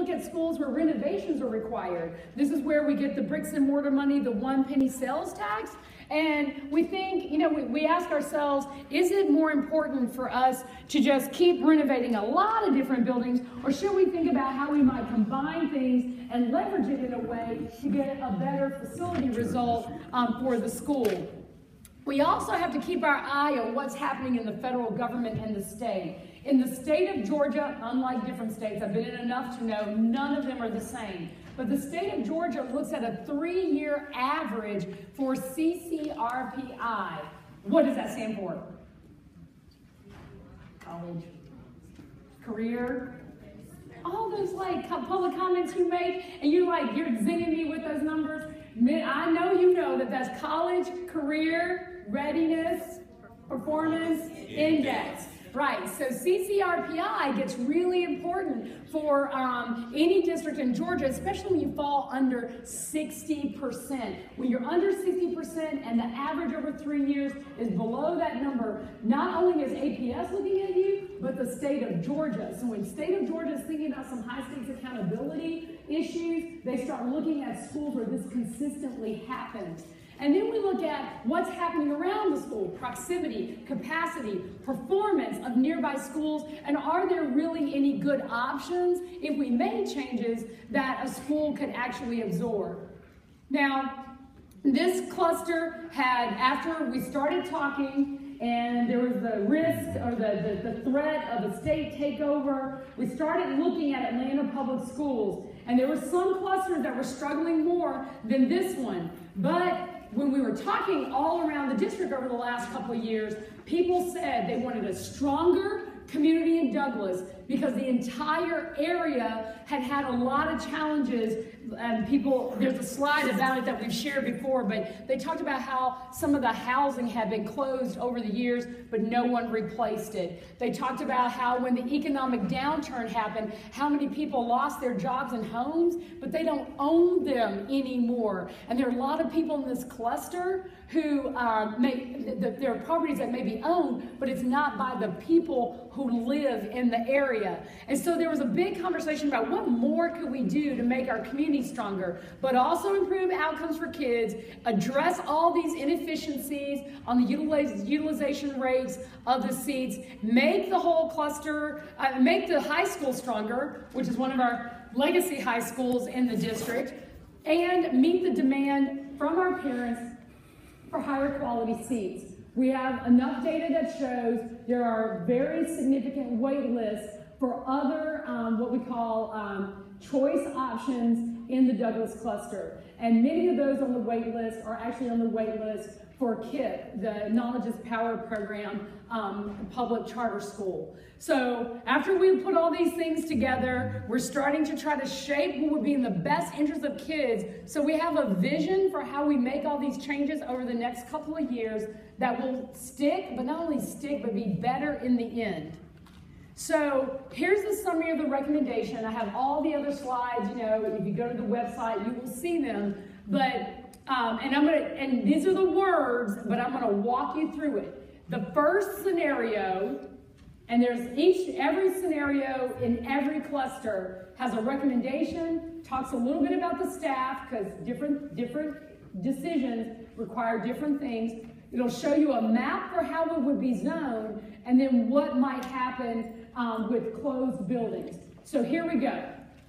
look at schools where renovations are required. This is where we get the bricks and mortar money, the 1 penny sales tax. And we think, we ask ourselves, is it more important for us to just keep renovating a lot of different buildings, or should we think about how we might combine things and leverage it in a way to get a better facility result for the school? We also have to keep our eye on what's happening in the federal government and the state. In the state of Georgia, unlike different states, I've been in enough to know none of them are the same. But the state of Georgia looks at a 3-year average for CCRPI. What does that stand for? College, career, all those like public comments you make, and you're zinging me with those numbers. I know you know that that's college, career, readiness, performance index. Right, so CCRPI gets really important for any district in Georgia, especially when you fall under 60%. When you're under 60% and the average over 3 years is below that number, not only is APS looking at you, but the state of Georgia. So when the state of Georgia is thinking about some high stakes accountability issues, they start looking at schools where this consistently happens. And then we look at what's happening around the school, proximity, capacity, performance of nearby schools, and are there really any good options if we made changes that a school could actually absorb? Now, this cluster had, after we started talking and there was the risk or the threat of a state takeover, we started looking at Atlanta Public Schools, and there were some clusters that were struggling more than this one. But when we were talking all around the district over the last couple of years, people said they wanted a stronger community in Douglas because the entire area had had a lot of challenges. And there's a slide about it that we've shared before, but they talked about how some of the housing had been closed over the years, but no one replaced it. They talked about how when the economic downturn happened, how many people lost their jobs and homes, but they don't own them anymore. And there are a lot of people in this cluster who there are properties that may be owned, but it's not by the people who live in the area. And so there was a big conversation about what more could we do to make our community stronger, but also improve outcomes for kids, address all these inefficiencies on the utilization rates of the seats, make the whole cluster, make the high school stronger, which is one of our legacy high schools in the district, and meet the demand from our parents for higher quality seats. We have enough data that shows there are very significant wait lists for other what we call choice options in the Douglas cluster. And many of those on the wait list are actually on the wait list for KIPP, the Knowledge is Power program, public charter school. So after we put all these things together, we're starting to try to shape what would be in the best interest of kids. So we have a vision for how we make all these changes over the next couple of years that will stick, but not only stick, but be better in the end. So here's the summary of the recommendation. I have all the other slides, if you go to the website, you will see them. But and these are the words, but I'm gonna walk you through it. The first scenario, and every scenario in every cluster has a recommendation, talks a little bit about the staff, because different decisions require different things. It'll show you a map for how it would be zoned, and then what might happen with closed buildings. So here we go.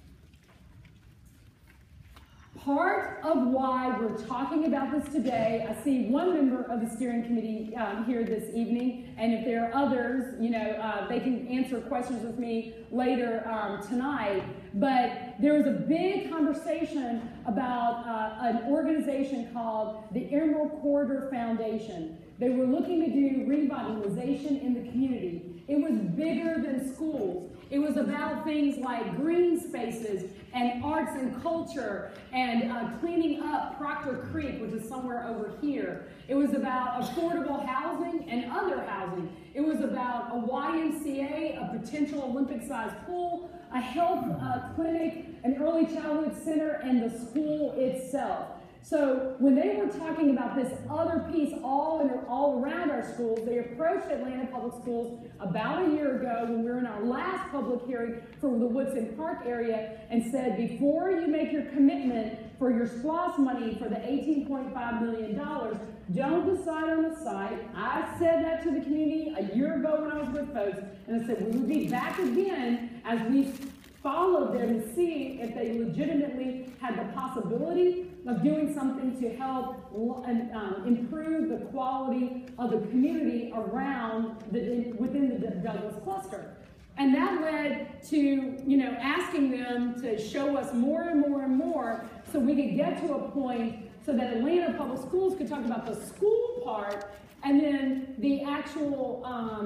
Part of why we're talking about this today, I see one member of the steering committee here this evening, and if there are others, they can answer questions with me later tonight. But there was a big conversation about an organization called the Emerald Corridor Foundation. They were looking to do revitalization in the community. It was bigger than schools. It was about things like green spaces and arts and culture and cleaning up Proctor Creek, which is somewhere over here. It was about affordable housing and other housing. It was about a YMCA, a potential Olympic-sized pool, a health clinic, an early childhood center, and the school itself. So when they were talking about this other piece all around our schools, they approached Atlanta Public Schools about a year ago when we were in our last public hearing for the Woodson Park area and said, before you make your commitment for your SPLOST money for the $18.5 million, don't decide on the site. I said that to the community a year ago when I was with folks, and I said we would be back again as we followed them to see if they legitimately had the possibility of doing something to help improve the quality of the community around within the Douglas cluster. And that led to, asking them to show us more and more and more so we could get to a point so that Atlanta Public Schools could talk about the school part, and then the actual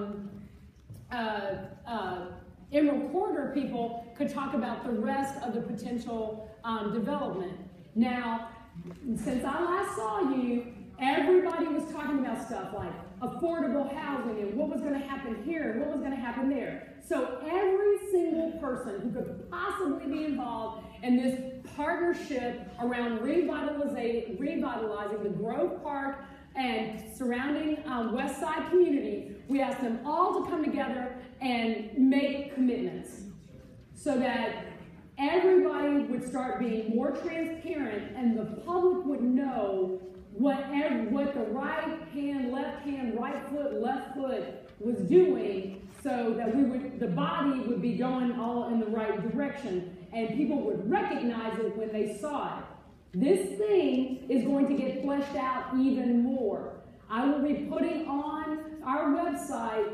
Emerald Corridor people could talk about the rest of the potential development. Now, since I last saw you, everybody was talking about stuff like affordable housing and what was going to happen here and what was going to happen there. So every single person who could possibly be involved in this partnership around revitalizing the Grove Park and surrounding West Side community, we asked them all to come together and make commitments so that everybody would start being more transparent and the public would know what the right hand, left hand, right foot, left foot was doing, so that the body would be going all in the right direction and people would recognize it when they saw it. This thing is going to get fleshed out even more. I will be putting on our website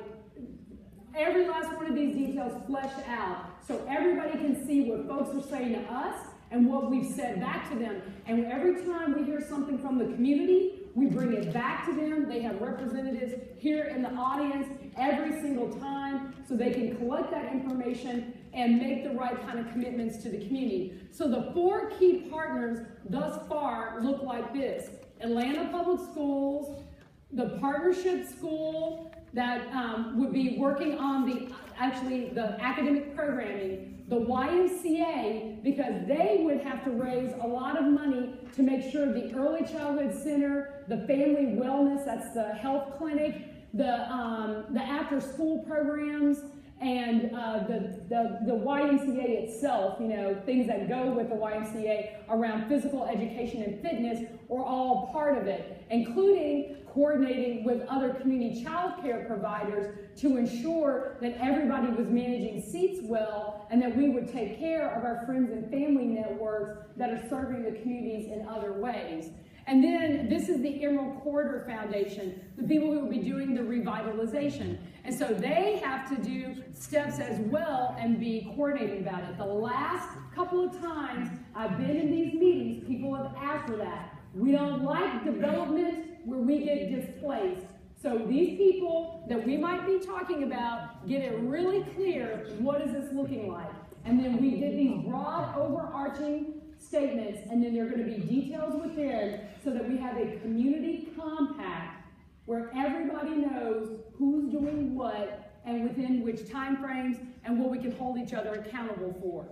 every last one of these details fleshed out so everybody can see what folks are saying to us and what we've said back to them. And every time we hear something from the community, we bring it back to them. They have representatives here in the audience every single time so they can collect that information and make the right kind of commitments to the community. So the 4 key partners thus far look like this: Atlanta Public Schools, the partnership school that would be working on the academic programming, the YMCA, because they would have to raise a lot of money to make sure the Early Childhood Center, the Family Wellness, that's the health clinic, the after-school programs, and the YMCA itself, things that go with the YMCA around physical education and fitness are all part of it, including coordinating with other community child care providers to ensure that everybody was managing seats well and that we would take care of our friends and family networks that are serving the communities in other ways. And then this is the Emerald Corridor Foundation, the people who will be doing the revitalization. And so they have to do steps as well and be coordinating about it. The last couple of times I've been in these meetings, people have asked for that. We don't like development where we get displaced. So these people that we might be talking about, get it really clear, what is this looking like? And then we did these broad overarching statements, and then there are going to be details within so that we have a community compact where everybody knows who's doing what and within which time frames and what we can hold each other accountable for.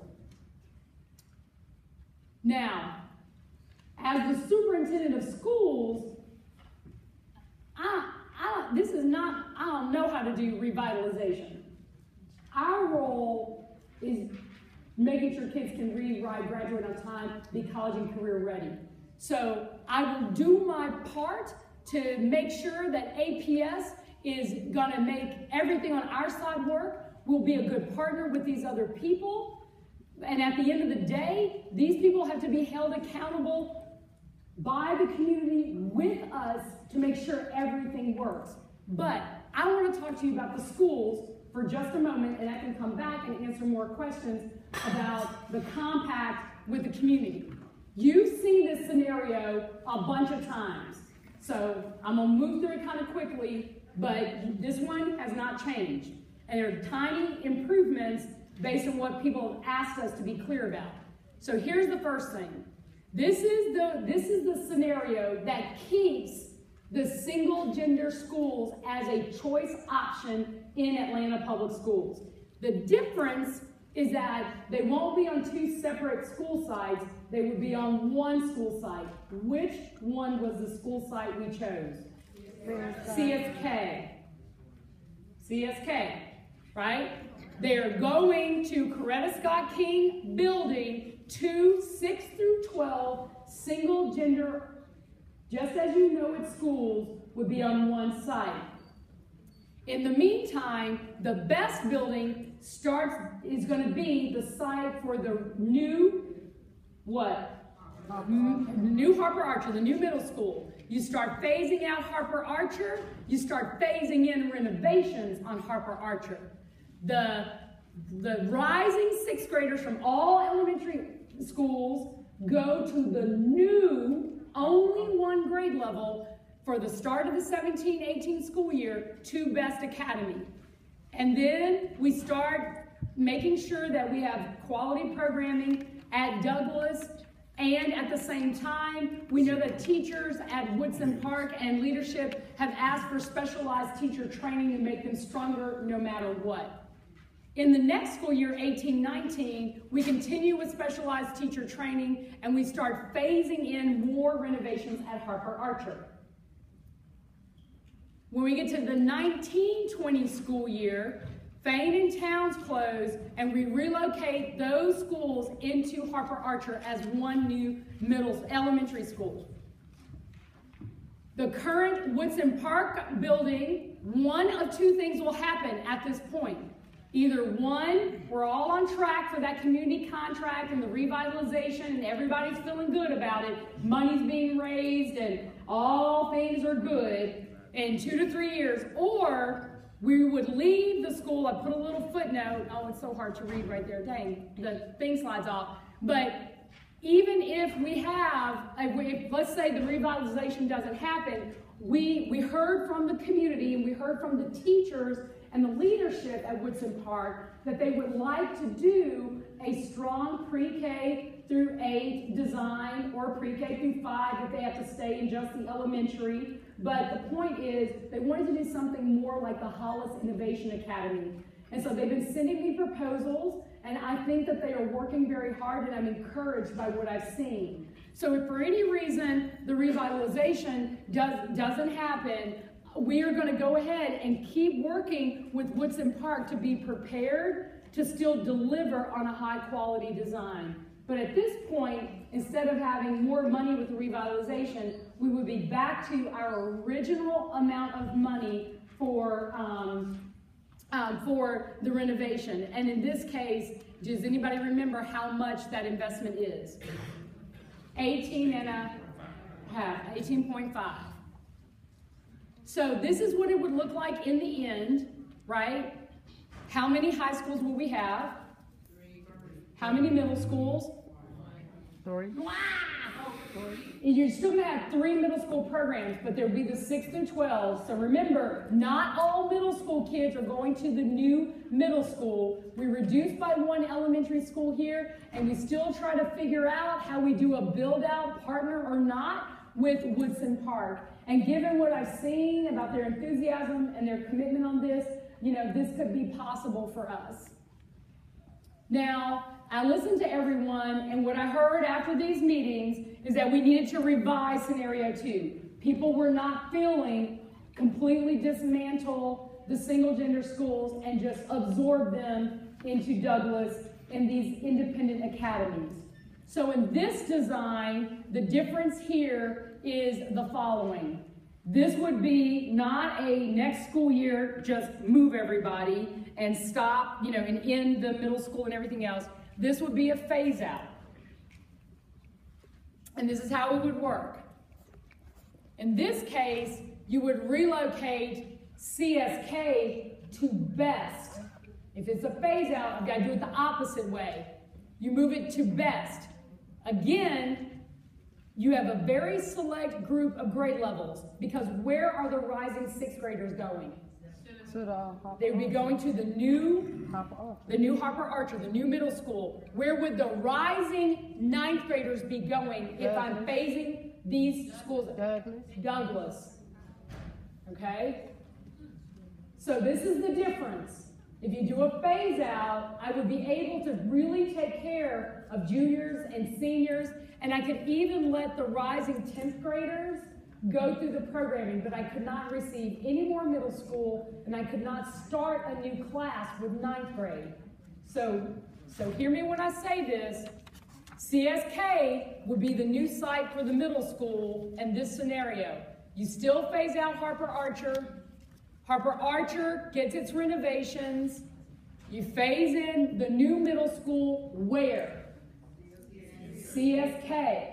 Now, as the superintendent of schools, I don't know how to do revitalization. Our role is making sure kids can read, write, graduate on time, be college and career ready. So I will do my part to make sure that APS is gonna make everything on our side work. We'll be a good partner with these other people. And at the end of the day, these people have to be held accountable by the community with us to make sure everything works. But I want to talk to you about the schools for just a moment, and I can come back and answer more questions about the compact with the community. You've seen this scenario a bunch of times, so I'm going to move through it kind of quickly, but this one has not changed. And there are tiny improvements based on what people have asked us to be clear about. So here's the first thing. This is the scenario that keeps the single gender schools as a choice option in Atlanta Public Schools. The difference is that they won't be on 2 separate separate school sites, they would be on one school site. Which one was the school site we chose? CSK. CSK, right? They are going to Coretta Scott King building 2 6 through 12 single gender, just as you know at schools, would be on one site. In the meantime, the best building is going to be the site for the new, new Harper Archer, the new middle school. You start phasing out Harper Archer, you start phasing in renovations on Harper Archer. The rising sixth graders from all elementary schools go to the new, only one grade level for the start of the 17-18 school year, to Best Academy. And then we start making sure that we have quality programming at Douglas, and at the same time, we know that teachers at Woodson Park and leadership have asked for specialized teacher training to make them stronger no matter what. In the next school year, 18-19, we continue with specialized teacher training, and we start phasing in more renovations at Harper Archer. When we get to the 19-20 school year, Fane and Towns close, and we relocate those schools into Harper Archer as one new elementary school. The current Woodson Park building, one of two things will happen at this point. Either one, we're all on track for that community contract and the revitalization, and everybody's feeling good about it. Money's being raised, and all things are good in 2 to 3 years. Or we would leave the school. I put a little footnote. Oh, it's so hard to read right there. Dang, the thing slides off. But even if we have, let's say the revitalization doesn't happen, we heard from the community and we heard from the teachers and the leadership at Woodson Park that they would like to do a strong pre-K through 8 design, or pre-K through 5 if they have to stay in just the elementary. But the point is, they wanted to do something more like the Hollis Innovation Academy. And so they've been sending me proposals, and I think that they are working very hard, and I'm encouraged by what I've seen. So if for any reason the revitalization doesn't happen, we are going to go ahead and keep working with Woodson Park to be prepared to still deliver on a high quality design. But at this point, instead of having more money with the revitalization, we would be back to our original amount of money for the renovation. And in this case, does anybody remember how much that investment is? 18.5. So this is what it would look like in the end, right? How many high schools will we have? How many middle schools? 3. Wow! You're still going to have 3 middle school programs, but there'll be the 6 through 12. So remember, not all middle school kids are going to the new middle school. We reduced by 1 elementary school here, and we still try to figure out how we do a build-out, partner or not, with Woodson Park. And given what I've seen about their enthusiasm and their commitment on this, this could be possible for us. Now, I listened to everyone, and what I heard after these meetings is that we needed to revise scenario 2. People were not feeling completely dismantle the single gender schools and just absorb them into Douglas and these independent academies. So in this design, the difference here is the following. This would be not a next school year, just move everybody and stop, and end the middle school and everything else. This would be a phase out. And this is how it would work. In this case, you would relocate CSK to Best. If it's a phase out, you've got to do it the opposite way. You move it to Best. Again, you have a very select group of grade levels, because where are the rising 6th graders going? They would be going to the new Harper Archer, the new middle school. Where would the rising 9th graders be going if I'm phasing these schools? Douglas. Okay? So this is the difference. If you do a phase out, I would be able to really take care care of juniors and seniors, and I could even let the rising 10th graders go through the programming, but I could not receive any more middle school, and I could not start a new class with 9th grade. So hear me when I say this. CSK would be the new site for the middle school in this scenario. You still phase out Harper Archer. Harper Archer gets its renovations. You phase in the new middle school where? CSK.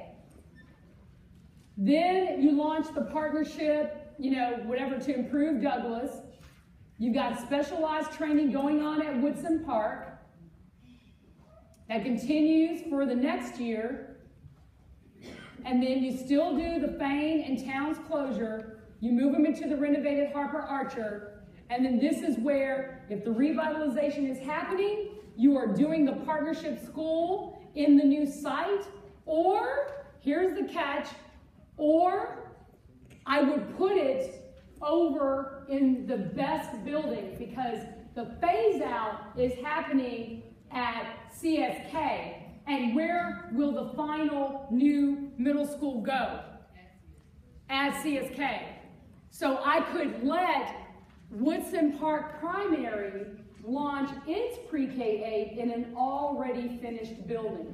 Then you launch the partnership, whatever, to improve Douglas. You've got specialized training going on at Woodson Park. That continues for the next year. And then you still do the Fane and Towns closure. You move them into the renovated Harper Archer. And then this is where, if the revitalization is happening, you are doing the partnership school in the new site. Or, here's the catch, or I would put it over in the best building, because the phase out is happening at CSK. And where will the final new middle school go? At CSK. So I could let Woodson Park Primary launch its pre-K-8 in an already finished building.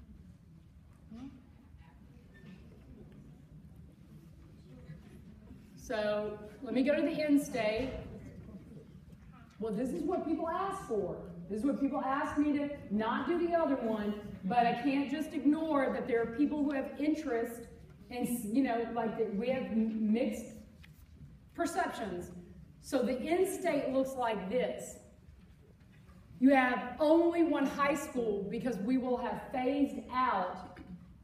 So let me go to the end state. Well, this is what people ask for. This is what people ask me to not do the other one, but I can't just ignore that there are people who have interest in, we have mixed perceptions. So the end state looks like this. You have only one high school because we will have phased out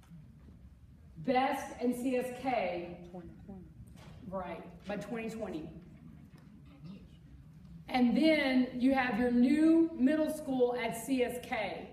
Best and CSK, right, by 2020. And then you have your new middle school at CSK.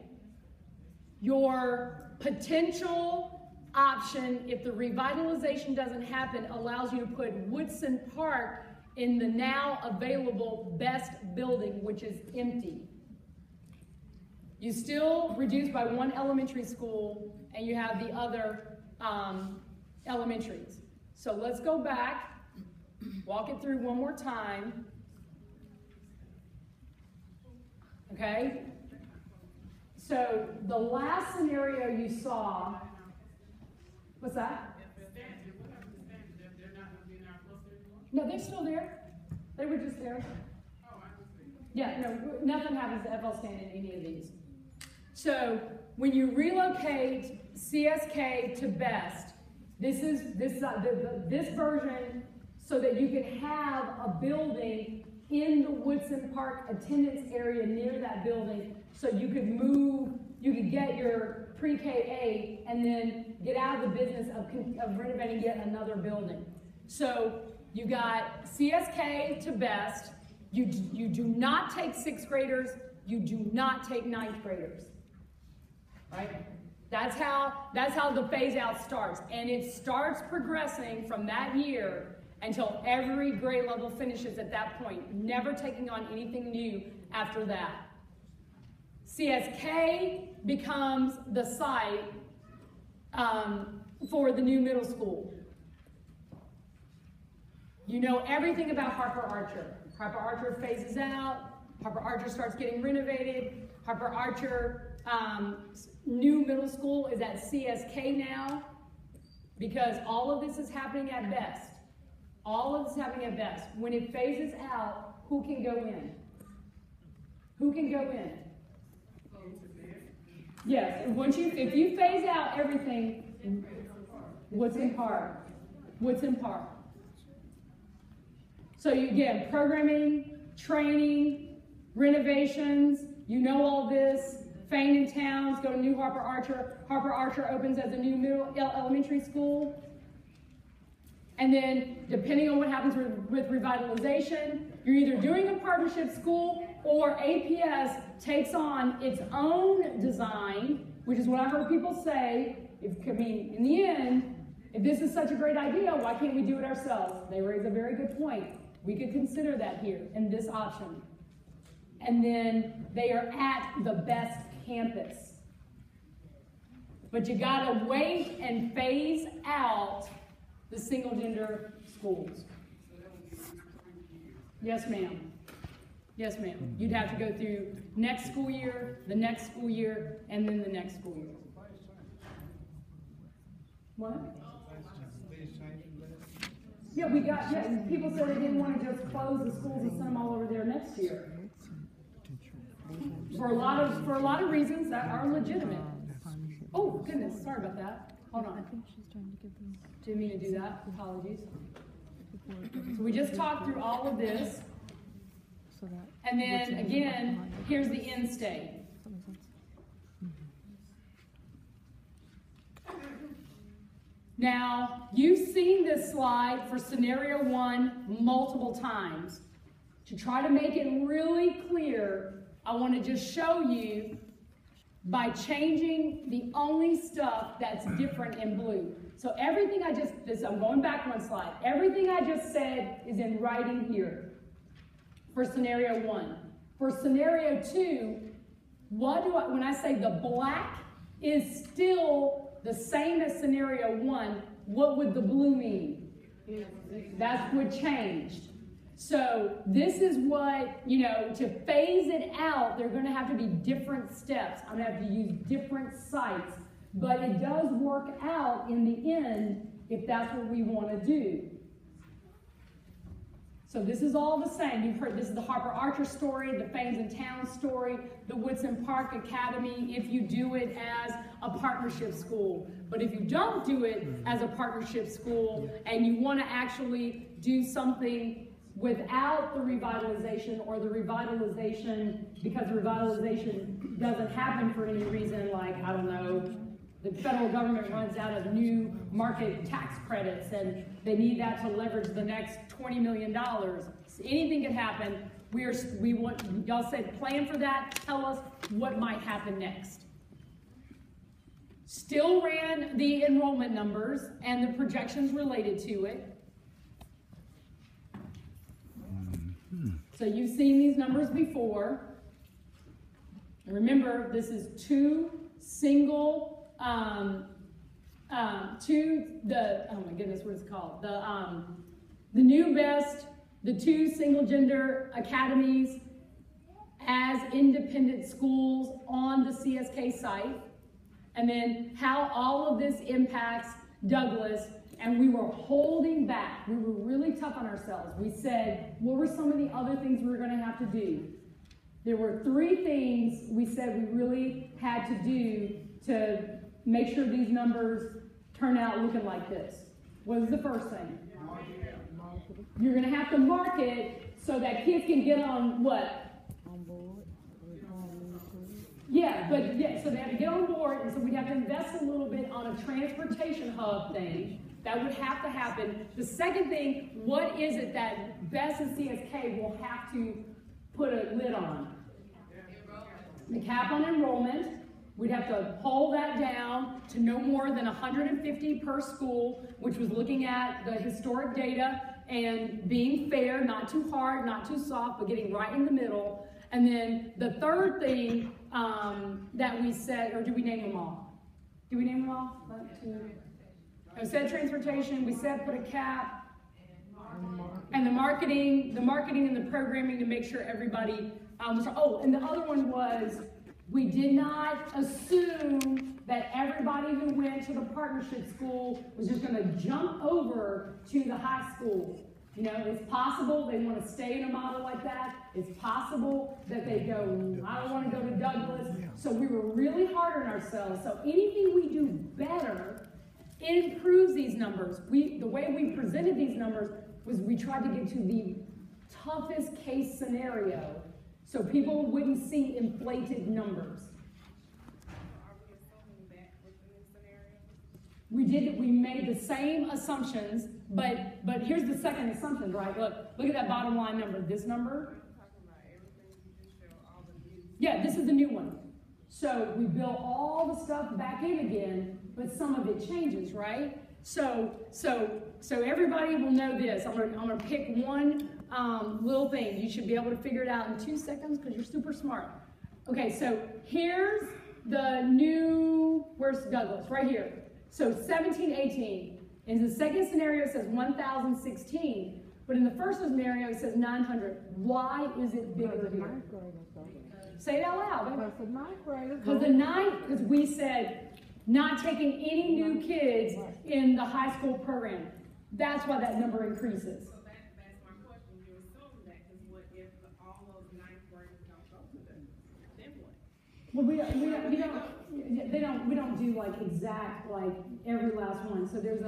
Your potential option, if the revitalization doesn't happen, allows you to put Woodson Park in the now available Best building, which is empty. You still reduce by one elementary school, and you have the other elementaries. So let's go back, walk it through one more time. Okay? So the last scenario you saw, what's that? No, they're still there. They were just there. Yeah, no, nothing happens to FL Stand in any of these. So when you relocate CSK to Best, this is this version, so that you can have a building in the Woodson Park attendance area near that building, so you could move, you could get your pre-K-8 and then get out of the business of renovating yet another building. So you got CSK to Best. You do not take 6th graders. You do not take 9th graders. Right? That's how the phase out starts. And it starts progressing from that year until every grade level finishes at that point, never taking on anything new after that. CSK becomes the site for the new middle school. You know everything about Harper Archer. Harper Archer phases out. Harper Archer starts getting renovated. Harper Archer new middle school is at CSK now, because all of this is happening at Best. All of this is happening at Best. When it phases out, who can go in? Who can go in? Yes, if you phase out everything, Woodson Park. Woodson Park. So you get programming, training, renovations, you know all this. Fane and Towns go to new Harper Archer. Harper Archer opens as a new middle elementary school. And then, depending on what happens with revitalization, you're either doing a partnership school, or APS takes on its own design, which is what I heard people say. In the end, if this is such a great idea, why can't we do it ourselves? They raise a very good point. We could consider that here in this option. And then they are at the Best campus. But you gotta wait and phase out the single gender schools. Yes, ma'am. Yes, ma'am. You'd have to go through next school year, the next school year, and then the next school year. What? Yeah, people said they didn't want to just close the schools and send them all over there next year. For a lot of reasons that are legitimate. Oh, goodness, sorry about that. Hold on. Didn't mean to do that. Apologies. So we just talked through all of this. And then, again, here's the end state. Now, you've seen this slide for scenario 1 multiple times. To try to make it really clear, I want to just show you by changing the only stuff that's different in blue. So everything I'm going back one slide. Everything I just said is in writing here for scenario 1. For scenario 2, when I say the black is still the same as scenario 1, what would the blue mean? That's what changed. So this is what, to phase it out, they're going to have to be different steps. I'm going to have to use different sites. But it does work out in the end if that's what we want to do. So this is all the same. You've heard this is the Harper Archer story, the Fanes in Town story, the Woodson Park Academy, if you do it as a partnership school. But if you don't do it as a partnership school and you want to actually do something without the revitalization, or the revitalization, because revitalization doesn't happen for any reason, like, I don't know, the federal government runs out of new market tax credits and they need that to leverage the next $20 million. So anything could happen. Y'all said plan for that, tell us what might happen next. Still ran the enrollment numbers and the projections related to it. So you've seen these numbers before. And remember, this is two single, oh my goodness, what is it called? The new best, the two single gender academies as independent schools on the CSK site. And then how all of this impacts Douglas. And we were holding back. We were really tough on ourselves. We said, what were some of the other things we were going to have to do? There were 3 things we said we really had to do to make sure these numbers turn out looking like this. What was the first thing? You're going to have to market so that kids can get on what? On board. So they have to get on board, and so we'd have to invest a little bit on a transportation hub thing. That would have to happen. The second thing, what is it that BEST and CSK will have to put a lid on? The cap on enrollment. We'd have to hold that down to no more than 150 per school, which was looking at the historic data and being fair, not too hard, not too soft, but getting right in the middle. And then the third thing that we said, or did we name them all? Did we name them all? 1, 2. We said transportation, we said put a cap, and the marketing and the programming to make sure everybody, and the other one was, we did not assume that everybody who went to the partnership school was just going to jump over to the high school. It's possible they want to stay in a model like that. It's possible that they go, I don't want to go to Douglas. So we were really hard on ourselves. So anything we do better, it improves these numbers. The way we presented these numbers was we tried to get to the toughest case scenario so people wouldn't see inflated numbers. We made the same assumptions, but here's the second assumption, right? Look at that bottom line number. This number? Yeah, this is the new one. So we built all the stuff back in again, but some of it changes, right? So everybody will know this. I'm gonna pick one little thing. You should be able to figure it out in 2 seconds because you're super smart. Okay, so here's the new, where's Douglas? Right here. So 17, 18. In the second scenario, it says 1,016. But in the first scenario, it says 900. Why is it bigger here? Say it out loud. Because the ninth graders. Because we said not taking any new kids in the high school program. That's why that number increases. So that's my question. You assume that, because what if all of the ninth graders don't go to them? Then what? Well, we don't do like exact, like every last one. So there's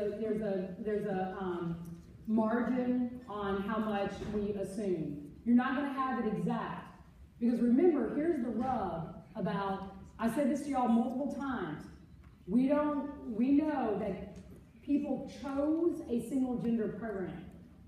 a margin on how much we assume. You're not going to have it exact. Because remember, here's the rub about, I said this to y'all multiple times. We know that people chose a single gender program.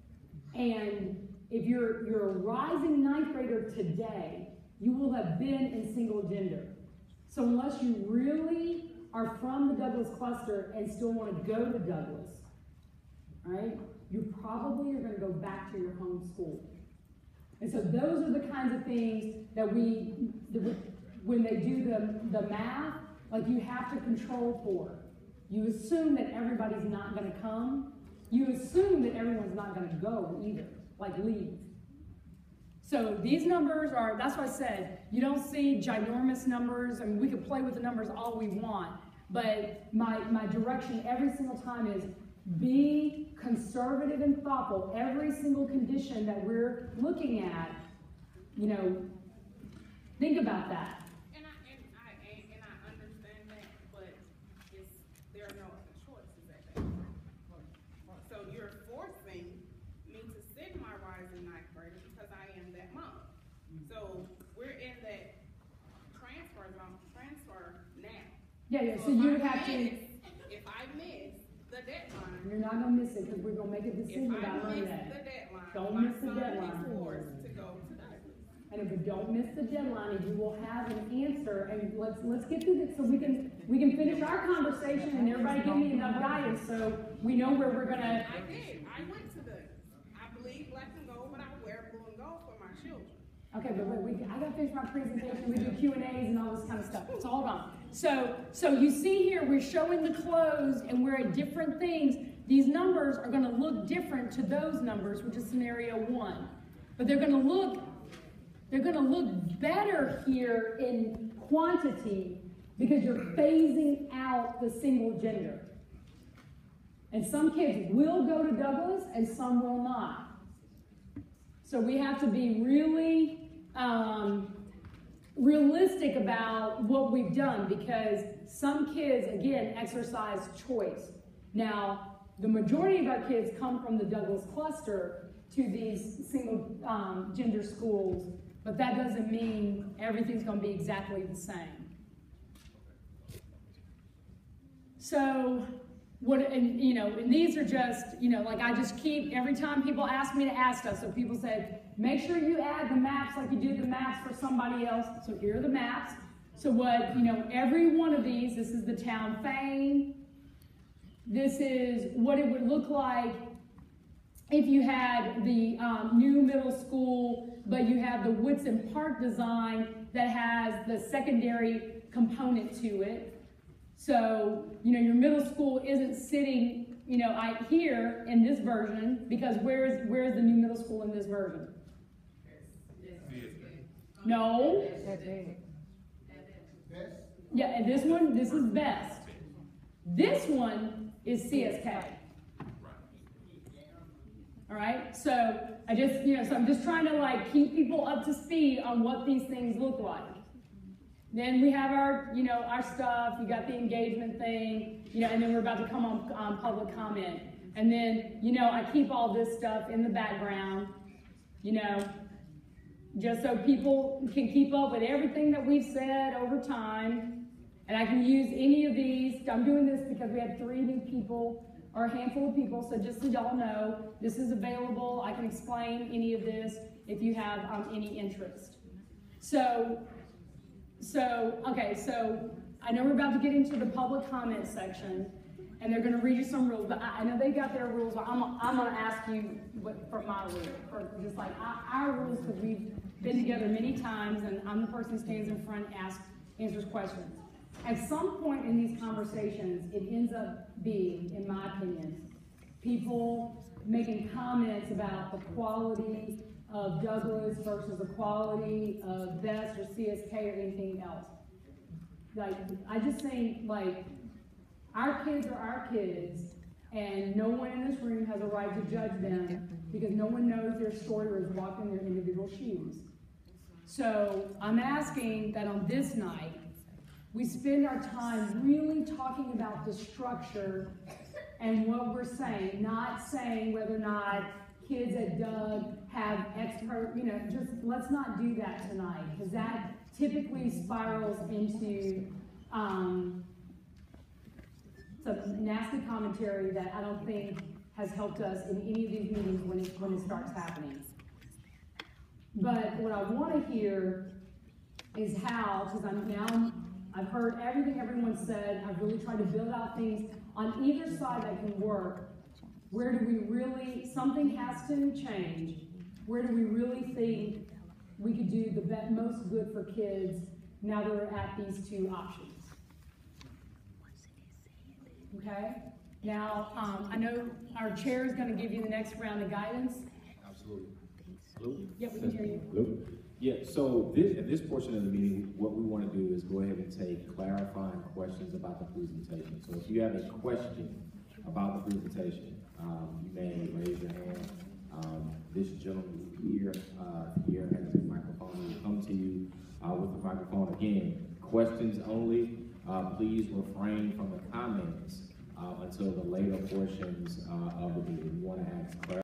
And if you're a rising ninth grader today, you will have been in single gender. So unless you really are from the Douglas cluster and still want to go to Douglas, right, you probably are going to go back to your home school. And so those are the kinds of things that when they do the math, like you have to control for. You assume that everybody's not going to come. You assume that everyone's not going to go either, like leave. So these numbers are, that's why I said, you don't see ginormous numbers. I mean, we could play with the numbers all we want, but my direction every single time is be conservative and thoughtful. Every single condition that we're looking at, you know, think about that. And I understand that, but there are no other choices at that point. So you're forcing me to send my rising ninth grader because I am that mom. So we're in that transfer now. Yeah. So you would have to. If I miss the deadline, you're not gonna miss it because we're gonna make a decision about Monday. If I miss the deadline, don't my miss the son deadline. is forced to go to Douglas. And if we don't miss the deadline, you will have an answer. And let's get through this so we can finish our conversation and everybody give me enough guidance so we know where we're gonna. I did. I went to Douglas. I believe black and gold, but I wear blue and gold for my children. Okay, but wait, I gotta finish my presentation. We do Q&As and all this kind of stuff. So hold on. So you see here, we're showing the clothes and we're at different things. These numbers are gonna look different to those numbers, which is scenario 1. But they're gonna look better here in quantity because you're phasing out the single gender. And some kids will go to Douglas and some will not. So we have to be really realistic about what we've done because some kids, again, exercise choice. Now, the majority of our kids come from the Douglas cluster to these single gender schools, but that doesn't mean everything's going to be exactly the same. So, and these are just, like I just keep, every time people ask me to ask us, so people say, make sure you add the maps like you do the maps for somebody else. So here are the maps. So every one of these, this is the town Fane. This is what it would look like if you had the new middle school, but you have the Woodson Park design that has the secondary component to it. So, your middle school isn't sitting, here in this version, because where is the new middle school in this version? No. Yeah, and this is best. This one is CSK. All right, so I'm just trying to keep people up to speed on what these things look like. Then we have our stuff. You got the engagement thing, and then we're about to come on public comment. And then, I keep all this stuff in the background, just so people can keep up with everything that we've said over time. And I can use any of these. I'm doing this because we have 3 new people or a handful of people. So just so y'all know, this is available. I can explain any of this if you have any interest. So I know we're about to get into the public comment section, and they're going to read you some rules, but I know they got their rules, but I'm going to ask you for my rules, for just like our rules, because we've been together many times, and I'm the person who stands in front and answers questions. At some point in these conversations, it ends up being, in my opinion, people making comments about the quality of Douglas versus the quality of Best or CSK or anything else. Like, I just think, like, our kids are our kids, and no one in this room has a right to judge them because no one knows their story or has walked in their individual shoes. So I'm asking that on this night, we spend our time really talking about the structure and what we're saying, not saying whether or not kids at Doug have expert, just let's not do that tonight, because that typically spirals into some nasty commentary that I don't think has helped us in any of these meetings when it starts happening. But what I want to hear is how, because I've heard everything everyone said. I've really tried to build out things on either side that can work. Where do we really, something has to change. Where do we really think we could do the most good for kids now that we're at these two options? Okay? Now, I know our chair is going to give you the next round of guidance. Absolutely. Hello? Yeah, we can hear you. Hello? Yeah, so at this portion of the meeting, what we want to do is go ahead and take clarifying questions about the presentation. So if you have a question about the presentation, you may raise your hand. This gentleman here has a microphone. He will come to you with the microphone. Again, questions only. Please refrain from the comments until the later portions of the meeting. We want to ask